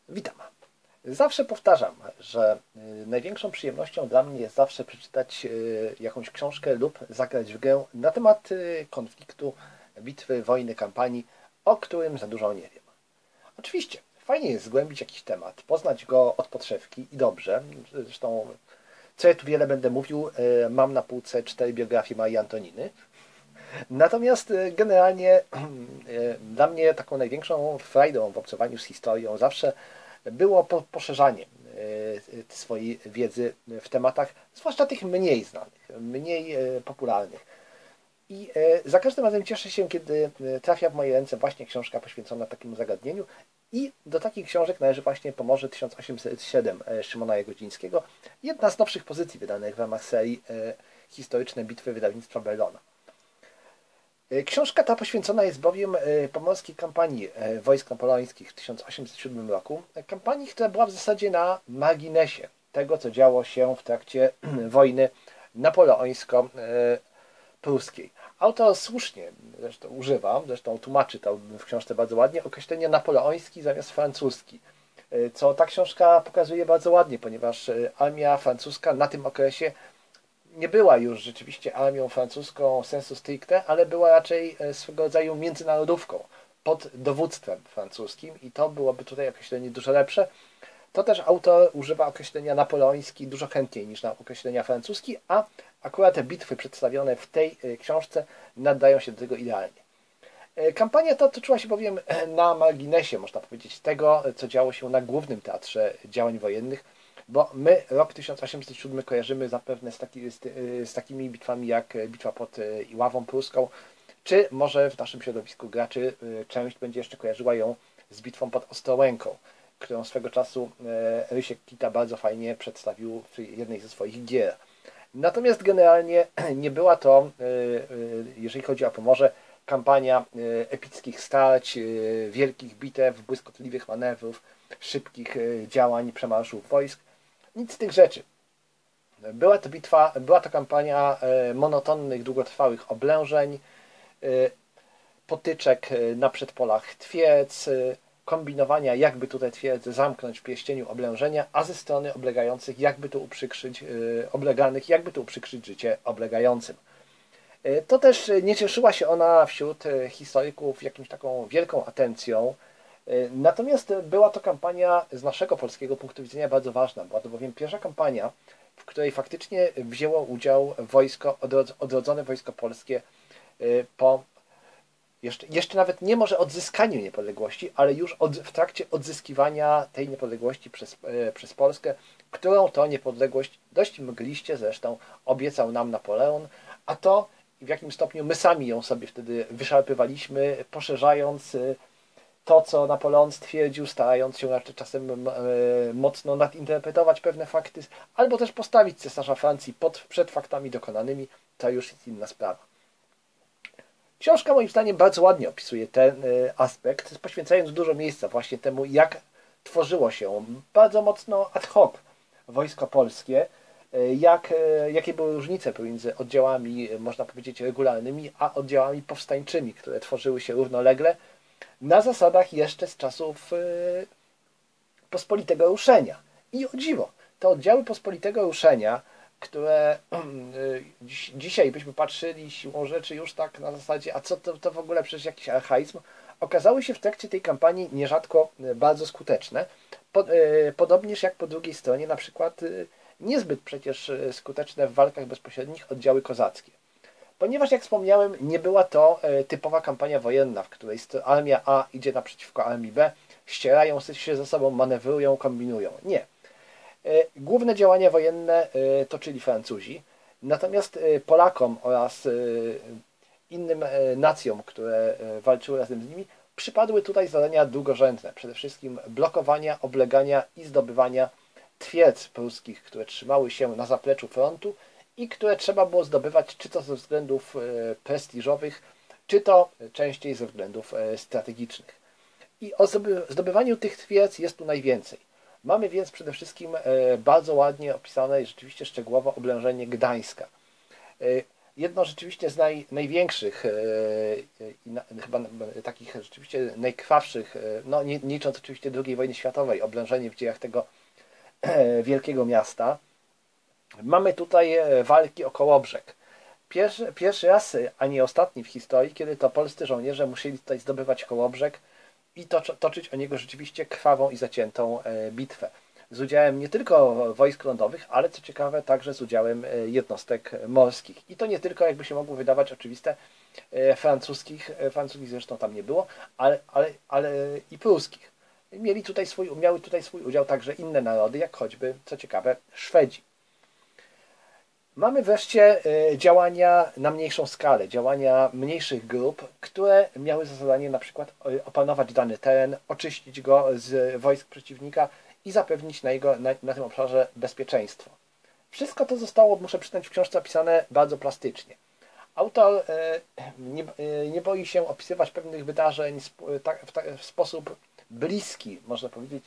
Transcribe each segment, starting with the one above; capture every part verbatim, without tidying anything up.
Witam. Zawsze powtarzam, że największą przyjemnością dla mnie jest zawsze przeczytać jakąś książkę lub zagrać w grę na temat konfliktu, bitwy, wojny, kampanii, o którym za dużo nie wiem. Oczywiście, fajnie jest zgłębić jakiś temat, poznać go od podszewki i dobrze. Zresztą, co ja tu wiele będę mówił, mam na półce cztery biografie Marii Antoniny. Natomiast generalnie dla mnie taką największą frajdą w obcowaniu z historią zawsze było poszerzanie swojej wiedzy w tematach, zwłaszcza tych mniej znanych, mniej popularnych. I za każdym razem cieszę się, kiedy trafia w moje ręce właśnie książka poświęcona takiemu zagadnieniu. I do takich książek należy właśnie Pomorze tysiąc osiemset siedem Szymona Jagodzińskiego, jedna z nowszych pozycji wydanych w ramach serii Historyczne bitwy wydawnictwa Bellona. Książka ta poświęcona jest bowiem pomorskiej kampanii wojsk napoleońskich w tysiąc osiemset siódmym roku. Kampanii, która była w zasadzie na marginesie tego, co działo się w trakcie wojny napoleońsko-pruskiej. Autor słusznie zresztą używa, zresztą tłumaczy to w książce bardzo ładnie, określenie napoleoński zamiast francuski. Co ta książka pokazuje bardzo ładnie, ponieważ armia francuska na tym okresie nie była już rzeczywiście armią francuską sensu stricte, ale była raczej swego rodzaju międzynarodówką pod dowództwem francuskim i to byłoby tutaj określenie dużo lepsze. To też autor używa określenia napoleoński dużo chętniej niż na określenia francuski, a akurat te bitwy przedstawione w tej książce nadają się do tego idealnie. Kampania ta toczyła się bowiem na marginesie, można powiedzieć, tego, co działo się na głównym teatrze działań wojennych, bo my rok tysiąc osiemset siódmy kojarzymy zapewne z, taki, z, z takimi bitwami jak bitwa pod Iławą Pruską, czy może w naszym środowisku graczy część będzie jeszcze kojarzyła ją z bitwą pod Ostrołęką, którą swego czasu Rysiek Kita bardzo fajnie przedstawił w jednej ze swoich gier. Natomiast generalnie nie była to, jeżeli chodzi o Pomorze, kampania epickich starć, wielkich bitew, błyskotliwych manewrów, szybkich działań, przemarszów wojsk. Nic z tych rzeczy. Była to bitwa, była to kampania monotonnych, długotrwałych oblężeń, potyczek na przedpolach twierdz, kombinowania, jakby tutaj twierdzę zamknąć w pierścieniu oblężenia, a ze strony oblegających, jakby to uprzykrzyć, obleganych, jakby to uprzykrzyć życie oblegającym. To też nie cieszyła się ona wśród historyków jakimś taką wielką atencją. Natomiast była to kampania z naszego polskiego punktu widzenia bardzo ważna. Była to bowiem pierwsza kampania, w której faktycznie wzięło udział wojsko, odrodzone wojsko polskie po jeszcze, jeszcze nawet nie może odzyskaniu niepodległości, ale już od, w trakcie odzyskiwania tej niepodległości przez, przez Polskę, którą to niepodległość dość mgliście zresztą obiecał nam Napoleon, a to w jakim stopniu my sami ją sobie wtedy wyszarpywaliśmy, poszerzając to, co Napoleon stwierdził, starając się czasem mocno nadinterpretować pewne fakty, albo też postawić cesarza Francji pod, przed faktami dokonanymi, to już jest inna sprawa. Książka moim zdaniem bardzo ładnie opisuje ten aspekt, poświęcając dużo miejsca właśnie temu, jak tworzyło się bardzo mocno ad hoc wojsko polskie, jak, jakie były różnice pomiędzy oddziałami, można powiedzieć, regularnymi, a oddziałami powstańczymi, które tworzyły się równolegle, na zasadach jeszcze z czasów pospolitego ruszenia. I o dziwo, te oddziały pospolitego ruszenia, które dziś, dzisiaj byśmy patrzyli siłą rzeczy już tak na zasadzie, a co to, to w ogóle przecież jakiś archaizm, okazały się w trakcie tej kampanii nierzadko bardzo skuteczne, podobnież jak po drugiej stronie na przykład niezbyt przecież skuteczne w walkach bezpośrednich oddziały kozackie. Ponieważ, jak wspomniałem, nie była to typowa kampania wojenna, w której armia A idzie naprzeciwko armii B, ścierają się ze sobą, manewrują, kombinują. Nie. Główne działania wojenne toczyli Francuzi, natomiast Polakom oraz innym nacjom, które walczyły razem z nimi, przypadły tutaj zadania drugorzędne. Przede wszystkim blokowania, oblegania i zdobywania twierdz pruskich, które trzymały się na zapleczu frontu i które trzeba było zdobywać czy to ze względów prestiżowych, czy to częściej ze względów strategicznych. I o zdobywaniu tych twierdz jest tu najwięcej. Mamy więc przede wszystkim bardzo ładnie opisane i rzeczywiście szczegółowo oblężenie Gdańska. jedno rzeczywiście z naj, największych i na, chyba takich rzeczywiście najkrwawszych, no nie, nie licząc oczywiście drugiej wojny światowej, oblężenie w dziejach tego wielkiego miasta. Mamy tutaj walki o Kołobrzeg. Pierwszy, pierwszy raz, a nie ostatni w historii, kiedy to polscy żołnierze musieli tutaj zdobywać Kołobrzeg i toczy, toczyć o niego rzeczywiście krwawą i zaciętą bitwę. Z udziałem nie tylko wojsk lądowych, ale co ciekawe także z udziałem jednostek morskich. I to nie tylko, jakby się mogło wydawać oczywiste, francuskich, francuskich zresztą tam nie było, ale, ale, ale i pruskich. Mieli tutaj swój, miały tutaj swój udział także inne narody, jak choćby, co ciekawe, Szwedzi. Mamy wreszcie działania na mniejszą skalę, działania mniejszych grup, które miały za zadanie na przykład opanować dany teren, oczyścić go z wojsk przeciwnika i zapewnić na, jego, na, na tym obszarze bezpieczeństwo. Wszystko to zostało, muszę przyznać, w książce opisane bardzo plastycznie. Autor nie, nie boi się opisywać pewnych wydarzeń w sposób bliski, można powiedzieć,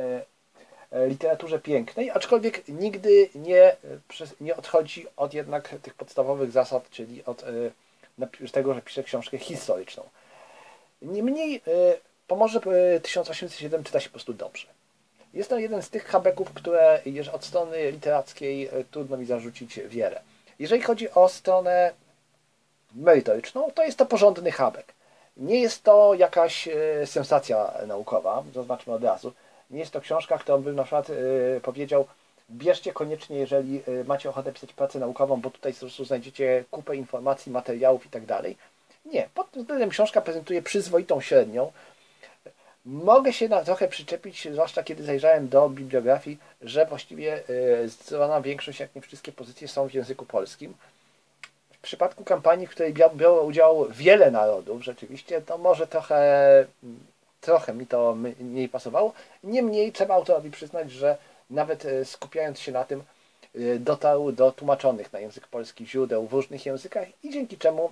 literaturze pięknej, aczkolwiek nigdy nie, nie odchodzi od jednak tych podstawowych zasad, czyli od tego, że pisze książkę historyczną. Niemniej Pomorze tysiąc osiemset siedem czyta się po prostu dobrze. Jest to jeden z tych habeków, które od strony literackiej trudno mi zarzucić wiele. Jeżeli chodzi o stronę merytoryczną, to jest to porządny habek. Nie jest to jakaś sensacja naukowa, zaznaczmy od razu. Nie jest to książka, którą bym na przykład powiedział, bierzcie koniecznie, jeżeli macie ochotę pisać pracę naukową, bo tutaj po prostu znajdziecie kupę informacji, materiałów i tak dalej. Nie, pod tym względem książka prezentuje przyzwoitą średnią. Mogę się na trochę przyczepić, zwłaszcza kiedy zajrzałem do bibliografii, że właściwie zdecydowana większość, jak nie wszystkie pozycje są w języku polskim. W przypadku kampanii, w której biorło udział wiele narodów, rzeczywiście, to może trochę, trochę mi to mniej pasowało. Niemniej trzeba autorowi przyznać, że nawet skupiając się na tym, dotarł do tłumaczonych na język polski źródeł w różnych językach i dzięki czemu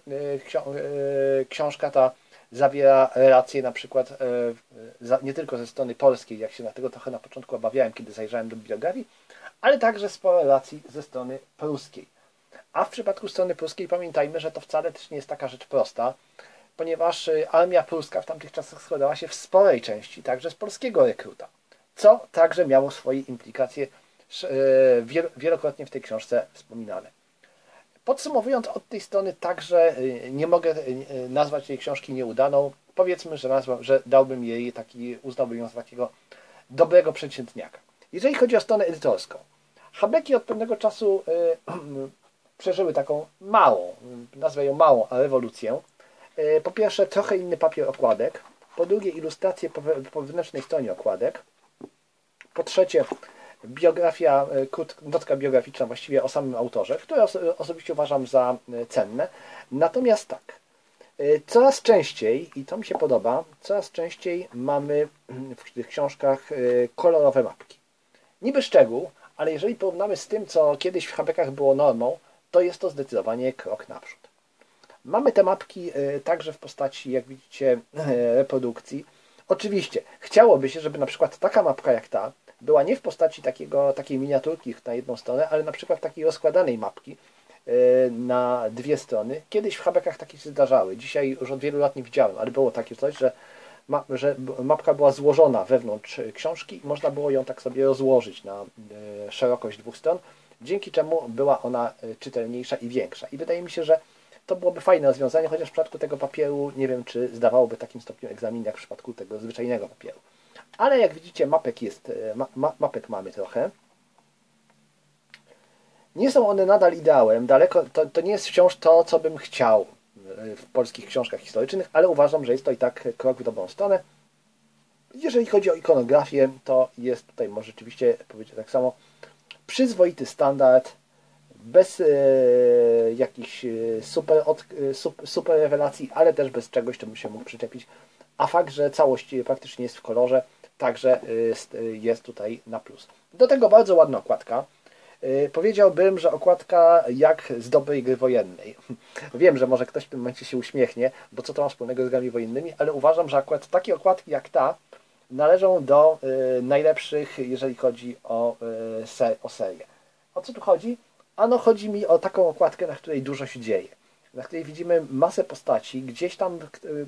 książka ta zawiera relacje na przykład nie tylko ze strony polskiej, jak się na tego trochę na początku obawiałem, kiedy zajrzałem do bibliografii, ale także sporo relacji ze strony pruskiej. A w przypadku strony pruskiej pamiętajmy, że to wcale też nie jest taka rzecz prosta, ponieważ armia pruska w tamtych czasach składała się w sporej części także z polskiego rekruta, co także miało swoje implikacje wielokrotnie w tej książce wspominane. Podsumowując od tej strony także nie mogę nazwać tej książki nieudaną. Powiedzmy, że, nazwa, że dałbym jej taki, uznałbym ją za takiego dobrego przeciętniaka. Jeżeli chodzi o stronę edytorską, habeki od pewnego czasu przeżyły taką małą, nazwę ją małą, a rewolucję. Po pierwsze trochę inny papier okładek, po drugie ilustracje po, po wewnętrznej stronie okładek, po trzecie biografia, notka biograficzna właściwie o samym autorze, które osobiście uważam za cenne. Natomiast tak, coraz częściej, i to mi się podoba, coraz częściej mamy w tych książkach kolorowe mapki. Niby szczegół, ale jeżeli porównamy z tym, co kiedyś w habekach było normą, to jest to zdecydowanie krok naprzód. Mamy te mapki także w postaci, jak widzicie, reprodukcji. Oczywiście chciałoby się, żeby na przykład taka mapka jak ta była nie w postaci takiego, takiej miniaturki na jedną stronę, ale na przykład takiej rozkładanej mapki na dwie strony. Kiedyś w habekach takie się zdarzały. Dzisiaj już od wielu lat nie widziałem, ale było takie coś, że, ma, że mapka była złożona wewnątrz książki i można było ją tak sobie rozłożyć na szerokość dwóch stron, dzięki czemu była ona czytelniejsza i większa. I wydaje mi się, że to byłoby fajne rozwiązanie, chociaż w przypadku tego papieru nie wiem, czy zdawałoby w takim stopniu egzamin, jak w przypadku tego zwyczajnego papieru. Ale jak widzicie, mapek jest, ma, mapek mamy trochę. Nie są one nadal ideałem, daleko, to, to nie jest wciąż to, co bym chciał w polskich książkach historycznych, ale uważam, że jest to i tak krok w dobrą stronę. Jeżeli chodzi o ikonografię, to jest tutaj, może rzeczywiście powiedzieć tak samo, przyzwoity standard, bez e, jakichś super, od, super, super rewelacji, ale też bez czegoś, czemu się mógł przyczepić. A fakt, że całość praktycznie jest w kolorze, także jest, jest tutaj na plus. Do tego bardzo ładna okładka. Powiedziałbym, że okładka jak z dobrej gry wojennej. Wiem, że może ktoś w tym momencie się uśmiechnie, bo co to ma wspólnego z grami wojennymi, ale uważam, że akurat takie okładki jak ta należą do najlepszych, jeżeli chodzi o, o serię. O co tu chodzi? Ano chodzi mi o taką okładkę, na której dużo się dzieje, na której widzimy masę postaci, gdzieś tam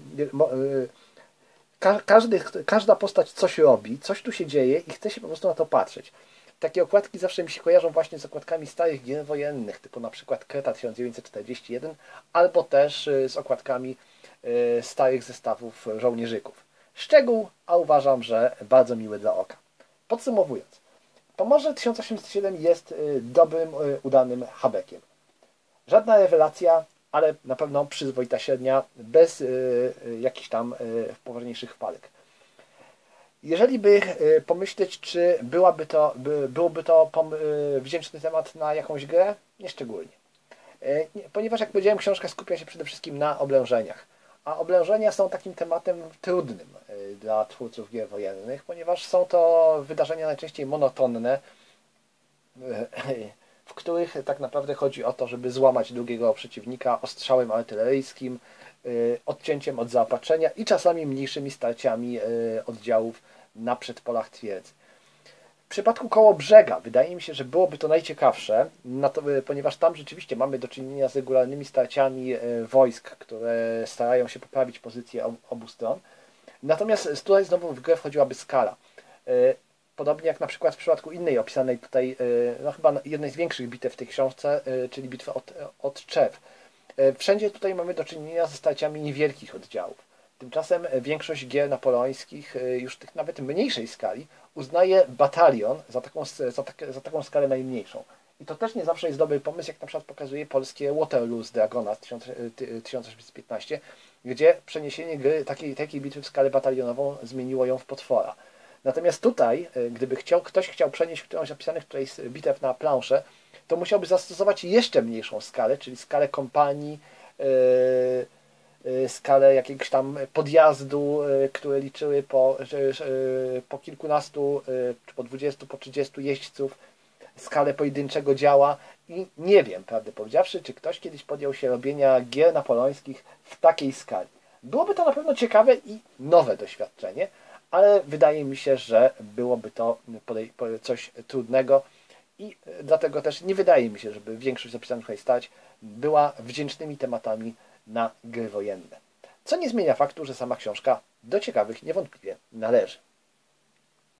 każdy, każda postać coś robi, coś tu się dzieje i chce się po prostu na to patrzeć. Takie okładki zawsze mi się kojarzą właśnie z okładkami starych gier wojennych, typu na przykład Kreta tysiąc dziewięćset czterdzieści jeden, albo też z okładkami starych zestawów żołnierzyków. Szczegół, a uważam, że bardzo miły dla oka. Podsumowując, Pomorze tysiąc osiemset siedem jest dobrym, udanym habekiem. Żadna rewelacja, ale na pewno przyzwoita średnia, bez y, jakichś tam y, poważniejszych wpadek. Jeżeli by y, pomyśleć, czy byłaby to, by, byłoby to pom, y, wdzięczny temat na jakąś grę? Nieszczególnie. Y, nie, ponieważ, jak powiedziałem, książka skupia się przede wszystkim na oblężeniach. A oblężenia są takim tematem trudnym y, dla twórców gier wojennych, ponieważ są to wydarzenia najczęściej monotonne, y, w których tak naprawdę chodzi o to, żeby złamać drugiego przeciwnika ostrzałem artyleryjskim, odcięciem od zaopatrzenia i czasami mniejszymi starciami oddziałów na przedpolach twierdzy. W przypadku Kołobrzega wydaje mi się, że byłoby to najciekawsze, ponieważ tam rzeczywiście mamy do czynienia z regularnymi starciami wojsk, które starają się poprawić pozycję obu stron. Natomiast tutaj znowu w grę wchodziłaby skala. Podobnie jak na przykład w przypadku innej opisanej tutaj, no chyba jednej z większych bitew w tej książce, czyli bitwy od, od Czew. Wszędzie tutaj mamy do czynienia ze starciami niewielkich oddziałów. Tymczasem większość gier napoleońskich, już tych nawet mniejszej skali, uznaje batalion za taką, za, tak, za taką skalę najmniejszą. I to też nie zawsze jest dobry pomysł, jak na przykład pokazuje polskie Waterloo z Dragona z tysiąc osiemset piętnaście, gdzie przeniesienie gry takiej, takiej bitwy w skalę batalionową zmieniło ją w potwora. Natomiast tutaj, gdyby chciał, ktoś chciał przenieść którąś z opisanych tutaj bitew na planszę, to musiałby zastosować jeszcze mniejszą skalę, czyli skalę kompanii, yy, skalę jakiegoś tam podjazdu, yy, które liczyły po, yy, po kilkunastu, yy, czy po dwudziestu, po trzydziestu jeźdźców, skalę pojedynczego działa i nie wiem, prawdę powiedziawszy, czy ktoś kiedyś podjął się robienia gier napoleońskich w takiej skali. Byłoby to na pewno ciekawe i nowe doświadczenie, ale wydaje mi się, że byłoby to coś trudnego i dlatego też nie wydaje mi się, żeby większość zapisanych tutaj stać była wdzięcznymi tematami na gry wojenne. Co nie zmienia faktu, że sama książka do ciekawych niewątpliwie należy.